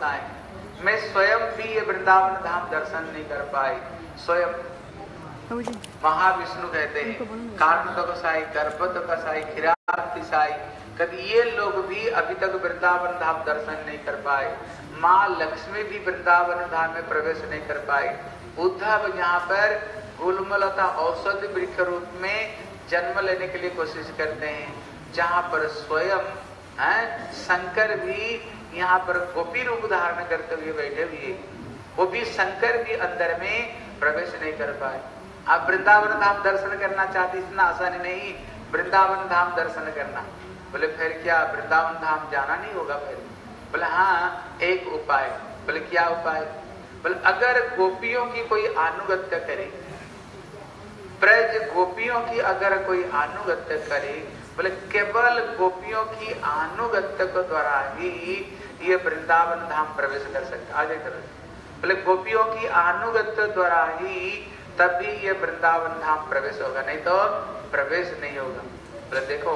बताएं, मैं स्वयं भी ये वृंदावन धाम दर्शन नहीं कर पाए। स्वयं महाविष्णु कहते हैं, कारण तो कसाई, गर्भ तो कसाई, खिरात पिसाई, कभी ये लोग भी अभी तक वृंदावन धाम दर्शन नहीं कर पाए। माँ लक्ष्मी भी वृंदावन धाम में प्रवेश नहीं कर पाए। उद्धव यहाँ पर गुलमलता औषधि वृक्ष रूप में जन्म लेने के लिए कोशिश करते हैं, जहाँ पर स्वयं शंकर भी यहाँ पर गोपी रूप धारण करते हुए बैठे हुए, वो भी शंकर भी अंदर में प्रवेश नहीं कर पाए। आप वृंदावन धाम दर्शन करना चाहते, इतना आसानी नहीं वृंदावन धाम दर्शन करना। बोले फिर क्या वृंदावन धाम जाना नहीं होगा? फिर बोले हाँ एक उपाय। बोले क्या उपाय? बोले अगर गोपियों की कोई अनुगत्य करे, ब्रज गोपियों की अगर कोई अनुगत्य करे, बोले केवल गोपियों की अनुगत्य के द्वारा ही ये वृंदावन धाम प्रवेश कर सकता। आगे करो। बोले गोपियों की अनुगत्य द्वारा ही तभी ये वृंदावन धाम प्रवेश होगा, नहीं तो प्रवेश नहीं होगा। बोले देखो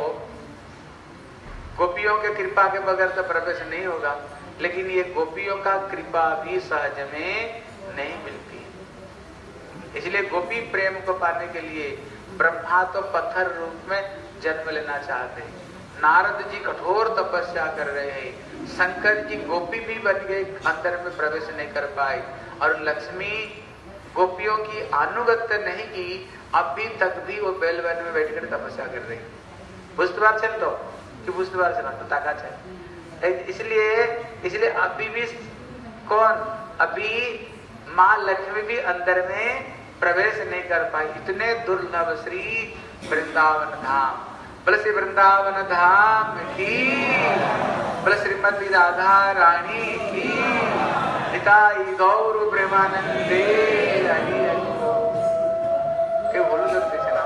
गोपियों के कृपा के बगैर तो प्रवेश नहीं होगा, लेकिन ये गोपियों का कृपा भी सहज में नहीं मिलती। इसलिए गोपी प्रेम को पाने के लिए ब्रह्मा तो पत्थर रूप में जन्म लेना चाहते हैं, नारद जी कठोर तपस्या कर रहे हैं, शंकर जी गोपी भी बन गए, अंदर में प्रवेश नहीं कर पाए, और लक्ष्मी गोपियों की अनुगत्य नहीं की, अभी तक भी वो बेलवन में बैठकर तपस्या कर रही। बुझते बात चल तो कि बुझते बात चला तो ताका है। इसलिए अभी भी कौन, अभी माँ लक्ष्मी भी अंदर में प्रवेश नहीं कर पाई। इतने दुर्लभ श्री वृंदावन धाम। बोले श्री वृंदावन धाम की, बोले श्रीमती राधा रानी की, निताई गौर प्रेमानंदे हरि हरि। बोलो जल्दी चला।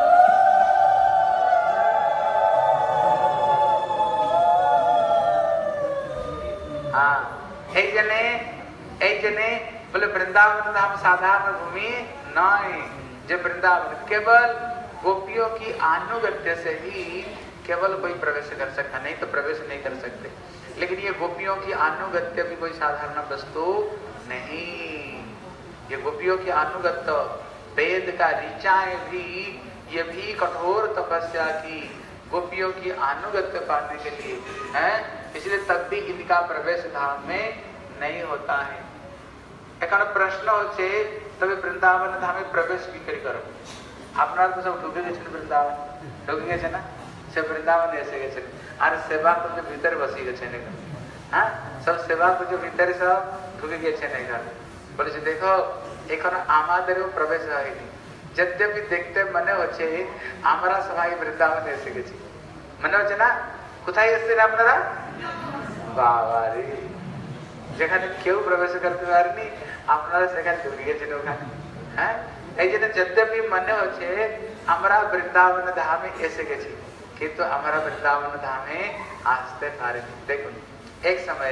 हाँ एक जने बोले वृंदावन धाम साधारण भूमि नहीं, जब वृंदावन केवल गोपियों की अनुगत्य से ही केवल कोई प्रवेश कर सकता, नहीं तो प्रवेश नहीं कर सकते। लेकिन ये गोपियों की अनुगत्य भी कोई साधारण वस्तु नहीं। ये गोपियों की अनुगत्य, वेद का ऋचाएं भी, ये भी कठोर तपस्या की गोपियों की अनुगत्य पाने के लिए है। इसलिए तब भी इनका प्रवेश धाम में नहीं होता है। एक प्रश्न होचे तब वृंदावन धाम में प्रवेश बिक्री करो। अपना तो सब ढुके गए वृंदावन, ढुके गए ना से वृंदावन ऐसे गए और सेवा को जो भीतर बसी गए, हाँ सब सेवा को जो भीतर सब ढुके गए घर। बोले देखो एक आमादर प्रवेश है, यद्यपि देखते मने होचे हमारा सभाई वृंदावन ऐसे गए मने होचे ना কোথায় এসেছেন আপনারা? বাবা রে, যেখানে কেউ প্রবেশ করতে পারেনি আপনারা সেখানে ঢুকে গেছেন ওখানে। হ্যাঁ এই জন্য যদ্যপি মনে হচ্ছে আমরা বৃন্দাবন ধামে এসে গেছি, কিন্তু আমরা বৃন্দাবন ধামে আসতে পারিনি। দেখুন एक समय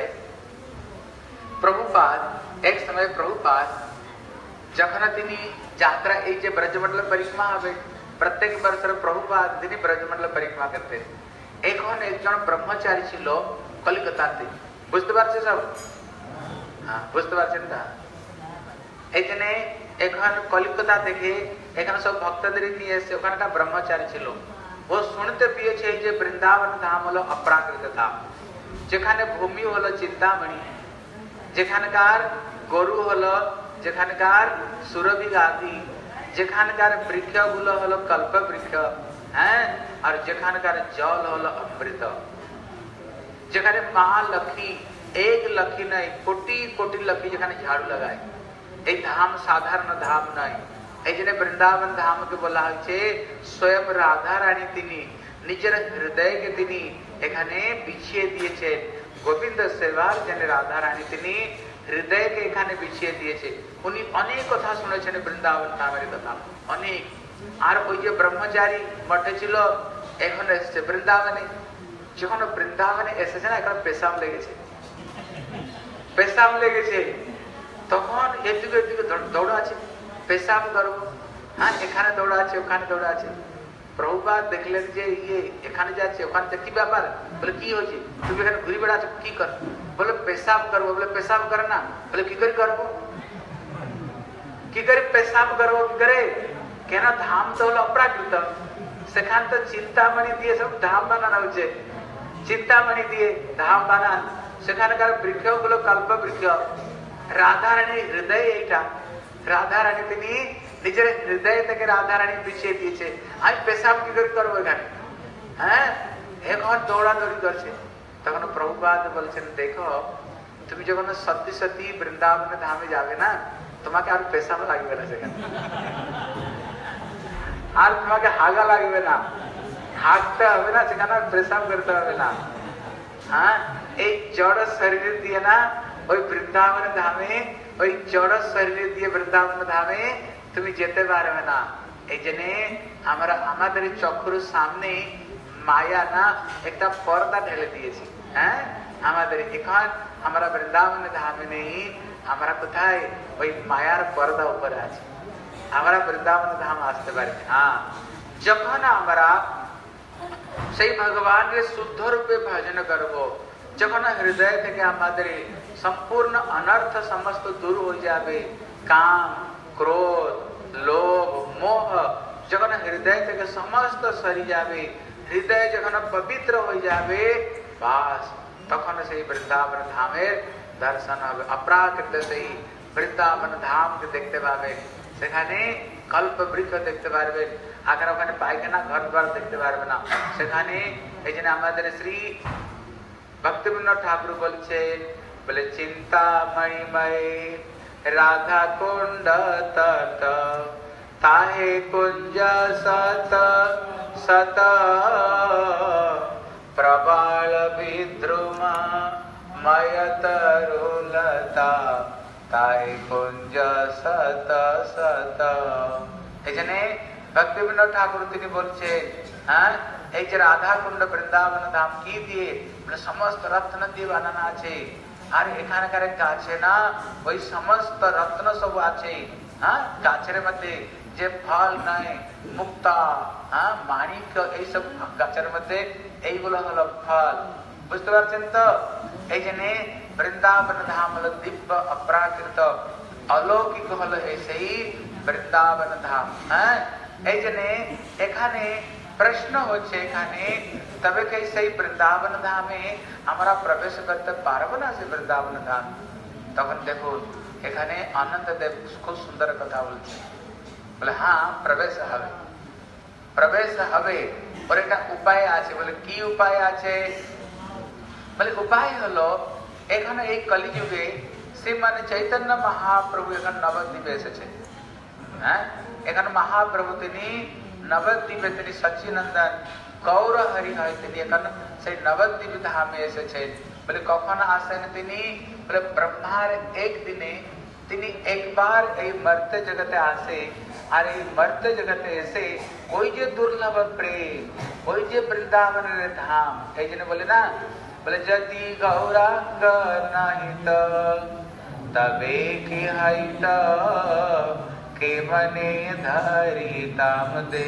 प्रभुपाद যখন তিনি যাত্রা এই যে ব্রজমন্ডল পরিক্রমা হবে, প্রত্যেক বছর প্রভুপাদ তিনি ব্রজমন্ডল পরিক্রমা করতেন। এখন একজন ব্রহ্মচারী ছিল কলিকাতাতে, বুঝতে পারছে সব? হ্যাঁ বুঝতে পারছেন না? এই জন্য এখন কলিকাতা থেকে এখানে সব ভক্তদের নিয়ে এসে, ওখানে একটা ব্রহ্মচারী ছিল, ও শুনতে পেয়েছে যে বৃন্দাবন ধাম হলো অপ্রাকৃত ধাম, যেখানে ভূমি হলো চিন্তামণি, যেখানকার গরু হলো, যেখানকার সুরভি গাধি, যেখানকার বৃক্ষগুলো হলো কল্প বৃক্ষ, হ্যাঁ আর যেখানকার জল হলো অমৃত, যেখানে মহালক্ষ্মী এক লক্ষ্মী নয় কোটি কোটি লক্ষ্মী যেখানে ঝাড়ু লাগায়। এই ধাম সাধারণ ধাম নয়। এই জন্য বৃন্দাবন ধামকে বলা হয়েছে স্বয়ং রাধা রানী তিনি নিজের হৃদয়কে তিনি এখানে বিছিয়ে দিয়েছেন। গোবিন্দ সেবার জন্য রাধা রানী তিনি হৃদয়কে এখানে বিছিয়ে দিয়েছে। উনি অনেক কথা শুনেছেন বৃন্দাবন ধামের কথা, অনেক। আর ওই যে ব্রহ্মচারী মঠে ছিল, এখন এসেছে বৃন্দাবনে। যখন বৃন্দাবনে এসেছে না, এখন পেশাব লেগেছে, তখন এদিকে এদিকে দৌড়া আছে, পেশাব করবো, হ্যাঁ এখানে দৌড়া আছে, ওখানে দৌড়া আছে। প্রভুপাদ দেখলেন যে ইয়ে এখানে যাচ্ছে, ওখানে কি ব্যাপার? বলে কি হয়েছে? তুমি এখানে ঘুরে বেড়াচ্ছ কি কর? बोले पेशाब करबो, बोले पेशाब करना, बोले की करी करबो, की करी पेशाब करबो की करे केना धाम तो हलो अप्राकृत सेखान तो चिंतामणि दिए सब धाम बानान होचे, चिंतामणि दिए धाम बानान सेखान कार बृक्ष गुलो कल्प वृक्ष राधा रानी हृदय एटा राधा रानी तिनी निजेर हृदय থেকে রাধা রানী পিছিয়ে দিয়েছে আমি পেশাব কি করে করব এখানে হ্যাঁ এখন দৌড়াদৌড়ি করছে তখন প্রভুপাদ বলছেন দেখো তুমি যখন সত্যি সত্যি বৃন্দাবন ধামে যাবে না তোমাকে আর পেশাব লাগবে না সেখানে আর তোমাকে হাগা লাগবে না হাগতে হবে না সেখানে পেশাব করতে হবে না হ্যাঁ এই জড় শরীর দিয়ে না ওই বৃন্দাবন ধামে ওই জড় শরীর দিয়ে বৃন্দাবন ধামে তুমি যেতে পারবে না এই জন্য আমরা আমাদের চক্ষুর সামনে মায়া না একটা পর্দা ঢেলে দিয়েছি হ্যাঁ আমাদের এখন আমরা বৃন্দাবন ধামে নেই আমরা কোথায় ওই মায়ার পর্দা উপরে আছি আমরা বৃন্দাবন ধাম আসতে পারি হ্যাঁ যখন আমরা সেই ভগবানের শুদ্ধ রূপে ভজন করব যখন হৃদয় থেকে আমাদের সম্পূর্ণ অনর্থ সমস্ত দূর হয়ে যাবে কাম ক্রোধ লোভ মোহ যখন হৃদয় থেকে সমস্ত সরি যাবে হৃদয় যখন পবিত্র হয়ে যাবে বাস তখন সেই বৃন্দাবন ধামের দর্শন হবে অপ্রাকৃত সেই বৃন্দাবন ধামকে দেখতে পাবেন সেখানে কল্প বৃক্ষ দেখতে পারবেন আগে ওখানে পায়খানা ঘর দ্বার দেখতে পারবে না সেখানে এই জন্য আমাদের শ্রী ভক্তিবিনোদ ঠাকুর বলছেন বলে চিন্তামণিময় রাধা কুণ্ড তত তাহে কুঞ্জ সত সত প্রবল বিদ্রুমা ময়তরুলতা তাহে কুঞ্জ সত সত এই জন্য ভক্তিবিনোদ ঠাকুর তিনি বলছেন হ্যাঁ এই যে রাধা কুণ্ড বৃন্দাবন ধাম কি দিয়ে সমস্ত রত্ন দিয়ে বানানো আছে আর এখানকার গাছে না ওই সমস্ত রত্ন সব আছে হ্যাঁ গাছের মধ্যে যে ফল নাই মুক্তা হ্যাঁ মাণিক্য এইসব গাছের মধ্যে এইগুলো হলো ফল বুঝতে পারছেন তো এই জন্য বৃন্দাবন ধাম হলো দিব্য অপ্রাকৃত অলৌকিক হলো সেই বৃন্দাবন ধাম হ্যাঁ এই জন্য এখানে প্রশ্ন হচ্ছে এখানে তবে কি সেই বৃন্দাবন ধামে আমরা প্রবেশ করতে পারবো না সেই বৃন্দাবন ধাম তখন দেখুন এখানে আনন্দ দেব খুব সুন্দর কথা বলছে বলে হ্যাঁ প্রবেশ হবে ওর একটা উপায় আছে বলে কি উপায় আছে বলে উপায় হলো এখানে এই কলিযুগে শ্রীমান চৈতন্য মহাপ্রভু এখানে নবদ্বীপে এসেছে হ্যাঁ এখানে মহাপ্রভু তিনি নবদ্বীপে তিনি সচ্চিনন্দন গৌর হরি হয় তিনি এখন সেই নবদ্বীপ ধামে এসেছেন বলে কখন আসেন তিনি বলে ব্রহ্মার এক দিনে তিনি একবার এই মর্ত্য জগতে আসে আর এই মর্ত্য জগতে এসে ওই যে দুর্লভ প্রেম ওই যে বৃন্দাবনের ধাম এই জন্য বলে না বলে যদি গৌরাঙ্গ নাহিত তবে কি হইত কে মনে ধরিতাম দে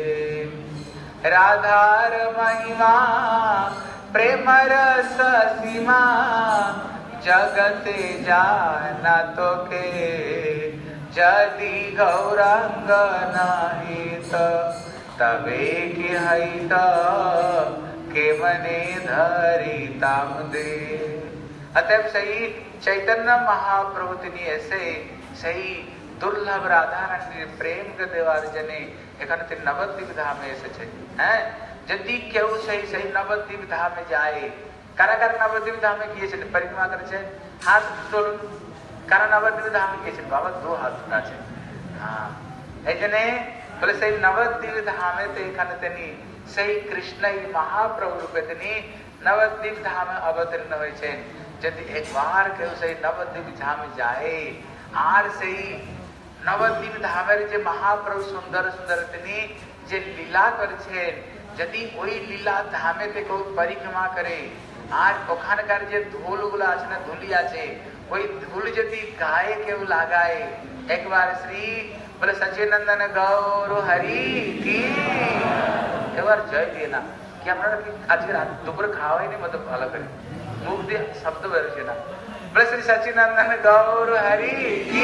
রাধার মহিমা প্রেম রস সীমা জগতে জানা তোকে যদি গৌরাঙ্গ নাহিত তবে কি হইত কে মনে ধরিতাম দে अतएव सही चैतन्य महाप्रभु তিনি এসে সেই দুর্লভ রাধা রানীর প্রেম কে দেওয়ার জন্য এখানে তিনি নবদ্বীপ ধামে এসেছে হ্যাঁ যদি কেউ সেই নবদ্বীপ ধামে যায় কারা কারা নবদ্বীপ ধামে গিয়েছেন পরিক্রমা করেছে হাত তুলুন কারা নবদ্বীপ ধামে গিয়েছেন বাবা দু হাত আছে হ্যাঁ এই জন্য বলে সেই নবদ্বীপ ধামে তো এখানে তিনি সেই কৃষ্ণই মহাপ্রভু রূপে তিনি নবদ্বীপ ধামে অবতীর্ণ হয়েছেন যদি একবার কেউ সেই নবদ্বীপ ধামে যায় আর সেই নবদ্বীপ ধামের যে মহাপ্রভু সুন্দর সুন্দর তিনি যে লীলা করেছেন যদি ওই লীলা ধামে তে কেউ পরিক্রমা করে আর ওখানকার যে ধুলগুলো আছে না ধুলি আছে ওই ধুল যদি গায়ে কেউ লাগায় একবার শ্রী বলে সচিনন্দন গৌর হরি কি একবার জয় দিয়ে না কি আপনারা কি আজকে দুপুরে খাওয়া হয়নি মতো ভালো করে मुख दिए शब्द बेरुचे ना बोले श्री सच्चिदानंद गौर हरि की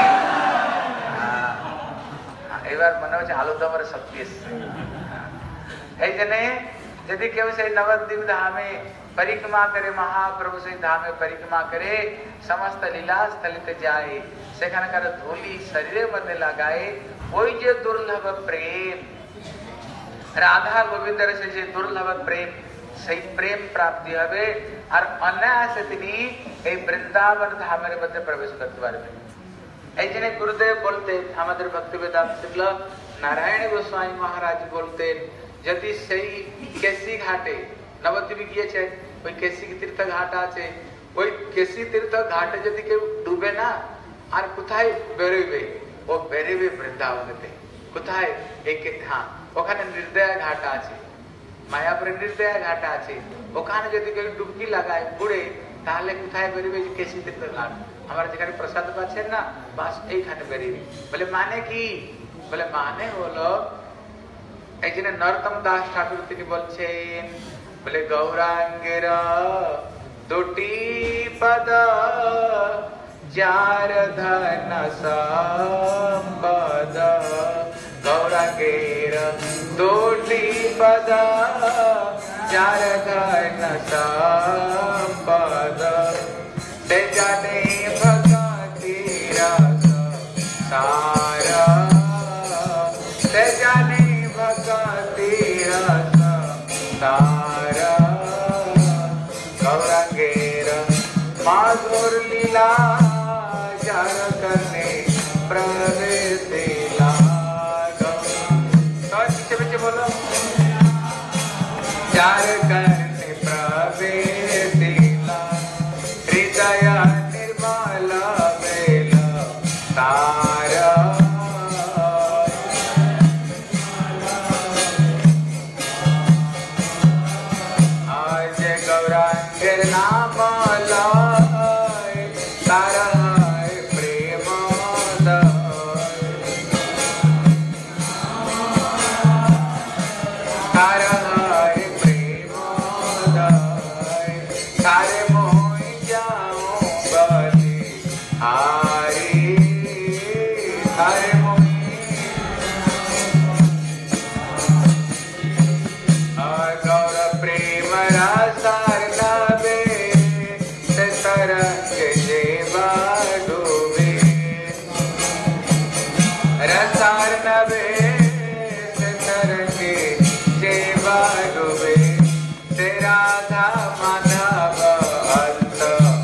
एबार मन हो आलुदम शक्ति यदि केव से नवद्वीप धामे परिक्रमा करे महाप्रभु से धामे परिक्रमा करे समस्त लीला स्थलित जाए सेखानकार धूली शरीर मध्य लगाए ওই যে দুর্লভ প্রেম রাধা গোবিন্দের से যে দুর্লভ প্রেম সেই প্রেম প্রাপ্তি হবে আর অনায়াসে তিনি এই বৃন্দাবন ধামের মধ্যে প্রবেশ করতে পারবেন। এই জন্য গুরুদেব বলতেন আমাদের ভক্তিবেদান্ত শুক্ল নারায়ণ গোস্বামী মহারাজ বলতেন যদি সেই কেসি ঘাটে নবদ্বীপে গিয়েছে ওই কেসি তীর্থ ঘাট আছে ওই কেসি তীর্থ ঘাটে যদি কেউ ডুবে না আর কোথায় বেরোবে ও বেরোবে বৃন্দাবনেতে কোথায় এক हाँ ওখানে নির্দয়া ঘাট আছে মায়াপুরে নির্দয়া ঘাট আছে ওখানে যদি কেউ ডুবকি লাগায় বুড়ে তাহলে কোথায় বেরোবে যে কেসি তীর্থ ঘাট আমরা যেখানে প্রসাদ পাচ্ছেন না বাস এইখানে বেরোবে বলে মানে কি বলে মানে হলো এই জন্য নরোত্তম দাস ঠাকুর তিনি বলছেন বলে গৌরাঙ্গের দুটি পদ যার ধন সম্পদ গৌরাঙ্গের দুটি পদ যার ধন সম্পদ ते जाने भगति रस सारा ते जाने भगति रस सारा गौरांगेर माधुर लीला जार करने प्रवेशिला तो पीछे पीछे बोलो जार करने प्रवेशिला हृदय निर्मल बेल तारा आज गौरांगेर नाम लय तारा प्रेम तारा प्रेम तारे हरे हरे गौर प्रेम रसार नबे तरंग जेवा डूबे रसार नबे तरंग जेवा डूबे तेरा था माधव अंत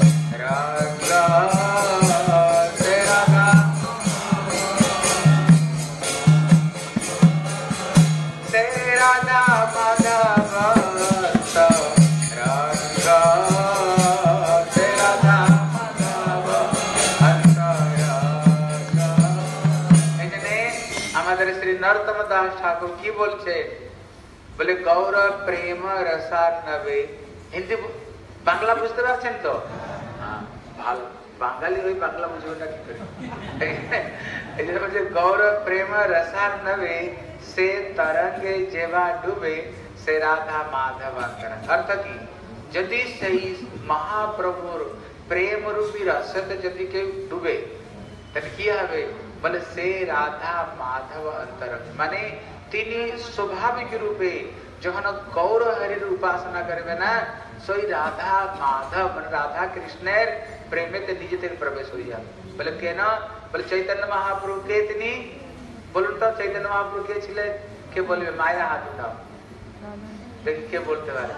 नरोत्तम दास ठाकुर की बोलছে বলে গৌর প্রেম রসার নবে হিন্দি বাংলা বুঝতে পারছেন তো ভালো বাঙালি ওই বাংলা বুঝবে না কি করে এই যে বলছে গৌর প্রেম রসার নবে সে তরঙ্গে যেবা ডুবে সে রাধা মাধব অন্তরঙ্গ अर्थ কি যদি সেই মহাপ্রভুর প্রেম রূপী রসতে যদি কেউ ডুবে তাহলে কি হবে বলে সে রাধা মাধব অন্তরঙ্গ মানে তিনি স্বাভাবিক রূপে যখন গৌর হরির উপাসনা করবে না সেই রাধা মাধব মানে রাধা কৃষ্ণের প্রেমেতে নিজে থেকে প্রবেশ হয়ে যাবে বলে কেন বলে চৈতন্য মহাপ্রভু কে তিনি বলুন তো চৈতন্য মহাপ্রভু কে ছিলেন কে বলবে মায়ের হাত উঠাও দেখি কে বলতে পারে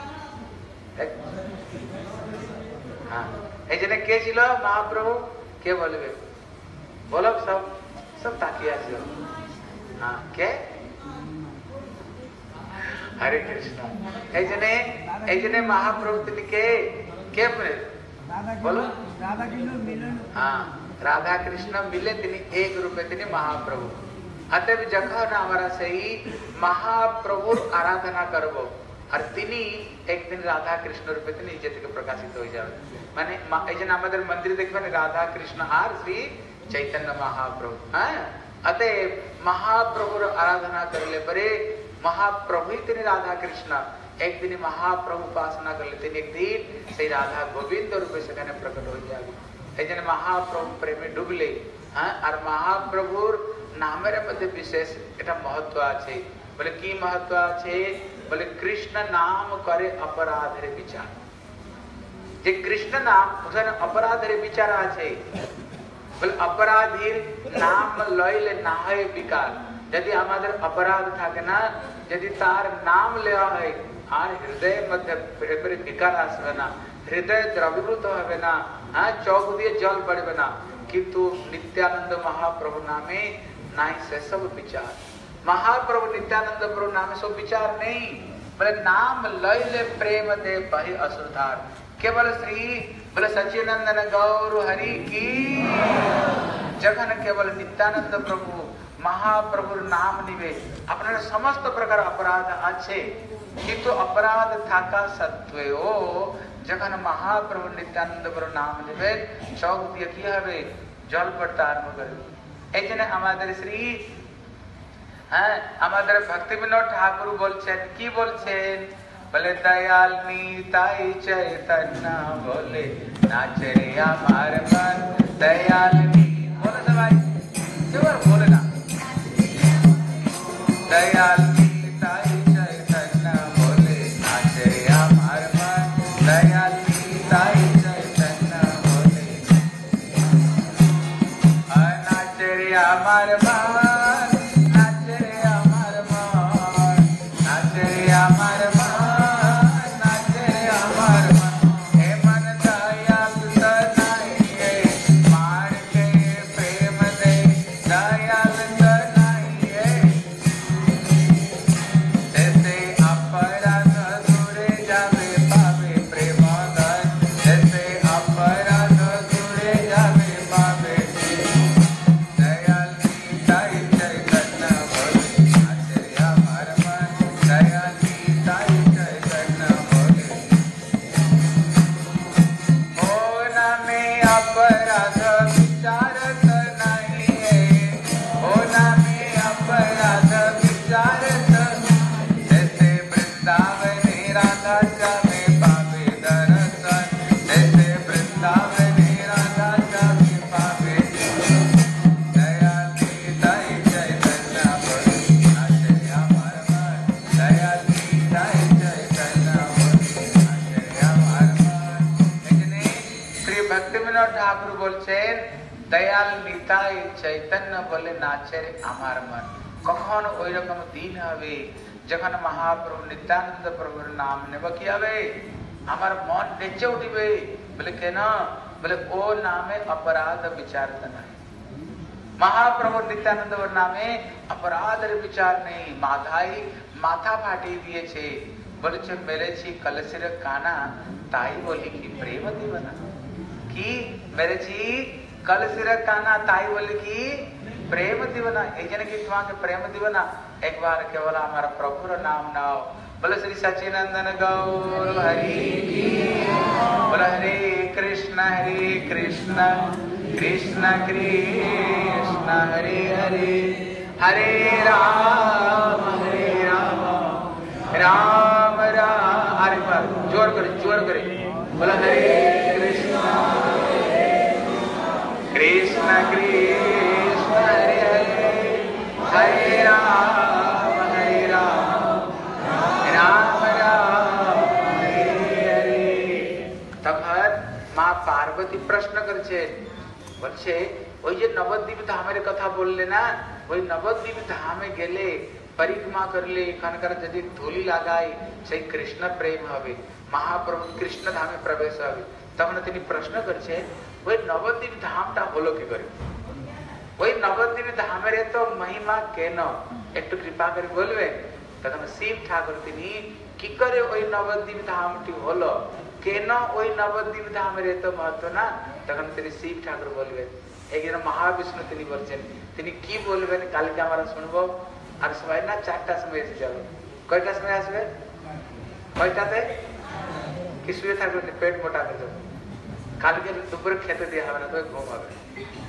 হ্যাঁ এই জন্য কে ছিল মহাপ্রভু কে বলবে बोलो सब सब ताकिया से हाँ क्या हरे कृष्णा এই জন্য মহাপ্রভু তিনি কে बोलो राधा कृष्ण मिलन हाँ राधा कृष्ण मिले তিনি एक रूपे তিনি মহাপ্রভু अतएव যখন আমরা সেই মহাপ্রভুর আরাধনা করব আর তিনি একদিন রাধা কৃষ্ণ রূপে তিনি নিজে থেকে প্রকাশিত হয়ে যাবে মানে এই জন্য আমাদের মন্দিরে দেখবেন রাধা কৃষ্ণ আর শ্রী चैतन्य महाप्रभु अतएव महाप्रभुर आराधना करले परे महाप्रभु ही राधा कृष्ण एक दिन महाप्रभु उपासना कर लेते, एक दिन से राधा गोविंद रूपे সেখানে प्रकट हो जाए। এই জন্য মহাপ্রভু প্রেমে ডুবলে আর মহাপ্রভুর নামের মধ্যে বিশেষ এটা महत्व আছে। বলে কি महत्व আছে? বলে কৃষ্ণ নাম করে অপরাধের বিচার। যে কৃষ্ণ নাম ওখানে অপরাধের বিচার আছে। বলে অপরাধীর নাম লইলে না হয় বিকার। যদি আমাদের অপরাধ থাকে না, যদি তার নাম লেওয়া হয় আর হৃদয়ের মধ্যে বিকার আসবে না, হৃদয় দ্রবীভূত হবে না, চোখ দিয়ে জল পড়বে না। কিন্তু নিত্যানন্দ মহাপ্রভু নামে নাই সেসব বিচার। महाप्रभु नित्यानंद प्रभु नाम सो विचार नहीं। बोले नाम लैले प्रेम दे बहि असुरधार। केवल श्री बोले सच्चिदानंद गौर हरि की जगन केवल नित्यानंद प्रभु महाप्रभु नाम निवे अपने समस्त प्रकार अपराध अच्छे किंतु अपराध थाका सत्वेओ जगन महाप्रभु नित्यानंद प्रभु नाम निवे चौक दिए किया हवे जल पड़ता आरम्भ करे। एजने हमारे श्री আমাদের ভক্তি বিনোদ ঠাকুর বলছেন, কি বলছেন? বলে দয়াল নিতাই চৈতন্য বলে নাচে আমার মন দয়াল নি। বলে সবাই কেবল বলে না, দয়াল নিতাই চৈতন্য বলে নাচে আমার মন দয়াল নিতাই চৈতন্য বলে নাচে আমার মন দয়াল নিতাই চৈতন্য বলে নাচে আমার মন। কখন ওই রকম দিন হবে যখন মহাপ্রভু নিত্যানন্দ প্রভুর নাম নেব কি হবে? আমার মন নেচে উঠবে। বলে কেন? বলে ও নামে অপরাধ বিচার নাই। মহাপ্রভু নিত্যানন্দ নামে অপরাধের বিচার নেই। মাথায় মাথা ফাটিয়ে দিয়েছে, বলেছে মেরেছি কলসির কানা তাই বলি কি প্রেম দিবনা। কি মেরেছি कलसिर काना ताई बोले की प्रेम दिवना। एक जन की तुम्हारे प्रेम दिवना। एक बार केवल हमारा प्रभुर नाम नाओ। बोले श्री सच्चिदानंद गौर हरि की। बोले हरे कृष्ण कृष्ण कृष्ण हरे हरे हरे राम राम राम। अरे बार जोर करे। बोले हरे कृष्ण कृष्ण कृष्ण हरे हरे हरे राम राम राम हरे हरे। तখন মা পার্বতী প্রশ্ন করছে, বলছে ওই যে নবদ্বীপ ধামের কথা বললে না, ওই নবদ্বীপ ধামে গেলে পরিক্রমা করলে এখানকার যদি ধুলি লাগাই সেই কৃষ্ণ প্রেম হবে, মহাপ্রভু কৃষ্ণ ধামে প্রবেশ হবে। তখন তিনি প্রশ্ন করছে ওই নবদ্বীপ ধামটা হলো কি করে? ওই নবদ্বীপ ধামের তো মহিমা কেন একটু কৃপা করে বলবেন? তখন শিব ঠাকুর তিনি কি করে ওই নবদ্বীপ ধামটি হলো, কেন ওই নবদ্বীপ ধামের এত মহত্ব না, তখন তিনি শিব ঠাকুর বলবেন। একজন মহাবিষ্ণু তিনি বলছেন, তিনি কি বলবেন কালকে আমরা শুনবো। আর সবাই না 4টার সময় এসে যাবে। কয়টার সময় আসবে? কয়টাতে? কি শুয়ে থাকবেন পেট মোটা করে দেবো। কালকে দুপুরে খেতে দেওয়া হবে না, তবে ঘুম হবে।